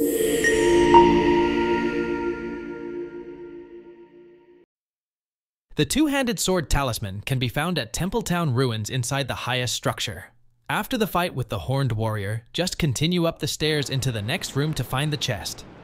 The Two-Handed Sword Talisman can be found at Templetown Ruins inside the highest structure. After the fight with the Horned Warrior, just continue up the stairs into the next room to find the chest.